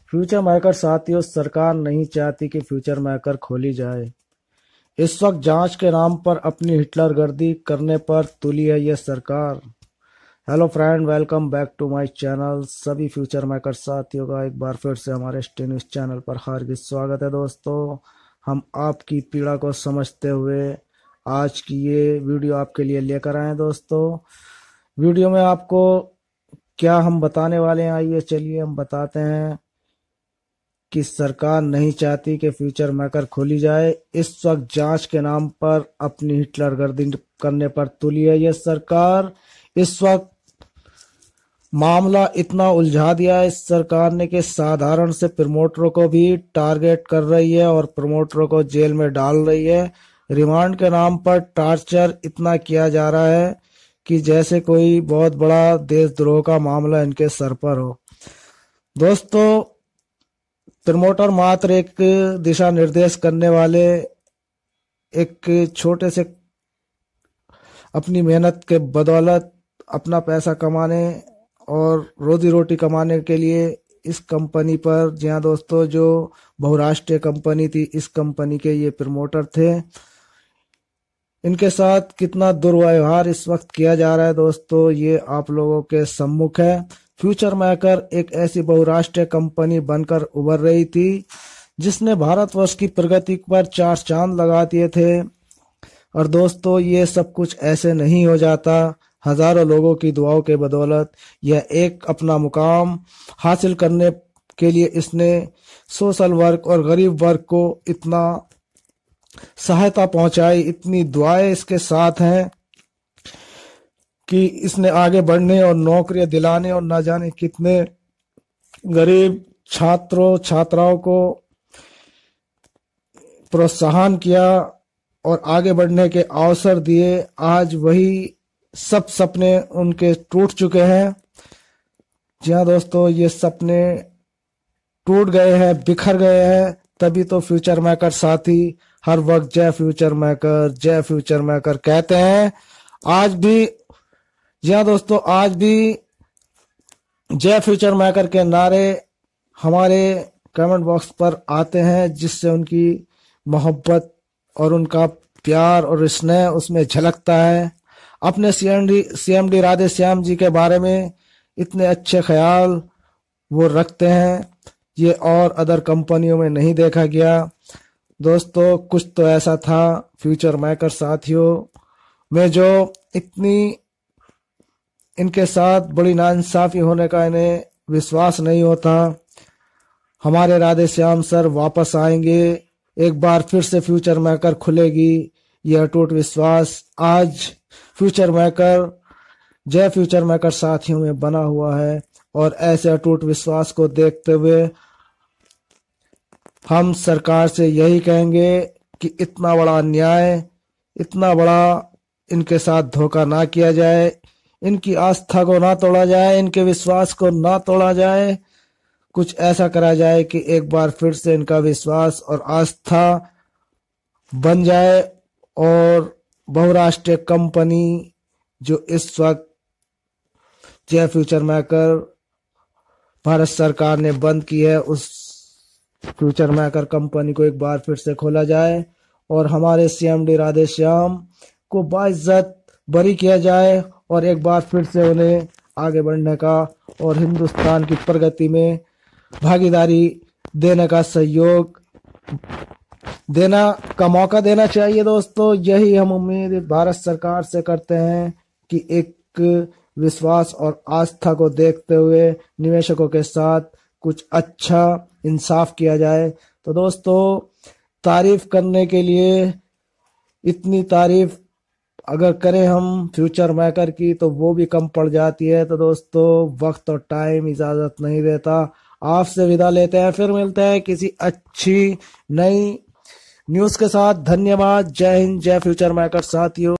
Future maker साथियों, सरकार नहीं चाहती कि फ्यूचर मेकर खोली जाए। इस वक्त जांच के नाम पर अपनी हिटलरगर्दी करने पर तुली है यह सरकार। Hello friend, welcome back to my channel. सभी फ्यूचर मेकर साथियों का एक बार फिर से हमारे ST न्यूज़ चैनल पर हार्दिक स्वागत है। दोस्तों, हम आपकी पीड़ा को समझते हुए आज की ये वीडियो आपके लिए लेकर आए हैं। दोस्तों, वीडियो में आपको क्या हम बताने वाले हैं, आइए चलिए हम बताते हैं कि सरकार नहीं चाहती कि फ्यूचर मेकर खोली जाए। इस वक्त जांच के नाम पर अपनी हिटलरगर्दी करने पर तुली है यह सरकार। इस वक्त मामला इतना उलझा दिया है इस सरकार ने कि साधारण से प्रमोटरों को भी टारगेट कर रही है और प्रमोटरों को जेल में डाल रही है। रिमांड के नाम पर टार्चर इतना किया जा रहा है कि जैसे कोई बहुत बड़ा देशद्रोह का मामला इनके सर पर हो। दोस्तों, प्रमोटर मात्र एक दिशा निर्देश करने वाले, एक छोटे से अपनी मेहनत के बदौलत अपना पैसा कमाने और रोजी रोटी कमाने के लिए इस कंपनी पर, जी हाँ दोस्तों, जो बहुराष्ट्रीय कंपनी थी, इस कंपनी के ये प्रमोटर थे। इनके साथ कितना दुर्व्यवहार इस वक्त किया जा रहा है दोस्तों, ये आप लोगों के सम्मुख है। फ्यूचर मेकर एक ऐसी बहुराष्ट्रीय कंपनी बनकर उभर रही थी जिसने भारतवर्ष की प्रगति पर चार चांद लगा दिए थे। और दोस्तों, ये सब कुछ ऐसे नहीं हो जाता। हजारों लोगों की दुआओं के बदौलत यह एक अपना मुकाम हासिल करने के लिए इसने सोशल वर्क और गरीब वर्ग को इतना सहायता पहुंचाई, इतनी दुआएं इसके साथ हैं कि इसने आगे बढ़ने और नौकरियां दिलाने और न जाने कितने गरीब छात्रों छात्राओं को प्रोत्साहन किया और आगे बढ़ने के अवसर दिए। आज वही सब सपने उनके टूट चुके हैं। जी हाँ दोस्तों, ये सपने टूट गए हैं, बिखर गए हैं। तभी तो फ्यूचर मेकर साथी हर वक्त जय फ्यूचर मेकर, जय फ्यूचर मेकर कहते हैं। आज भी, जी हाँ दोस्तों, आज भी जय फ्यूचर मेकर के नारे हमारे कमेंट बॉक्स पर आते हैं, जिससे उनकी मोहब्बत और उनका प्यार और स्नेह उसमें झलकता है। अपने CMD राधे श्याम जी के बारे में इतने अच्छे ख्याल वो रखते हैं, ये और अदर कंपनियों में नहीं देखा गया। दोस्तों, कुछ तो ऐसा था फ्यूचर मेकर साथियों में जो इतनी इनके साथ बड़ी नाइंसाफी होने का इन्हें विश्वास नहीं होता। हमारे राधे श्याम सर वापस आएंगे, एक बार फिर से फ्यूचर मेकर खुलेगी, यह अटूट विश्वास आज फ्यूचर मेकर, जय फ्यूचर मेकर साथियों में बना हुआ है। और ऐसे अटूट विश्वास को देखते हुए हम सरकार से यही कहेंगे कि इतना बड़ा अन्याय, इतना बड़ा इनके साथ धोखा ना किया जाए, इनकी आस्था को ना तोड़ा जाए, इनके विश्वास को ना तोड़ा जाए। कुछ ऐसा करा जाए कि एक बार फिर से इनका विश्वास और आस्था बन जाए और बहुराष्ट्रीय कंपनी जो इस वक्त जय फ्यूचर मेकर भारत सरकार ने बंद की है, उस फ्यूचर मेकर कंपनी को एक बार फिर से खोला जाए और हमारे CMD राधे श्याम को बाइज्जत बरी किया जाए और एक बार फिर से उन्हें आगे बढ़ने का और हिंदुस्तान की प्रगति में भागीदारी देने का सहयोग देना का मौका देना चाहिए। दोस्तों, यही हम उम्मीद भारत सरकार से करते हैं कि एक विश्वास और आस्था को देखते हुए निवेशकों के साथ कुछ अच्छा इंसाफ किया जाए। तो दोस्तों, तारीफ करने के लिए इतनी तारीफ अगर करें हम फ्यूचर मेकर की तो वो भी कम पड़ जाती है। तो दोस्तों, वक्त और टाइम इजाजत नहीं देता। आपसे विदा लेते हैं, फिर मिलते हैं किसी अच्छी नई न्यूज़ के साथ। धन्यवाद। जय हिंद, जय फ्यूचर मेकर साथियों।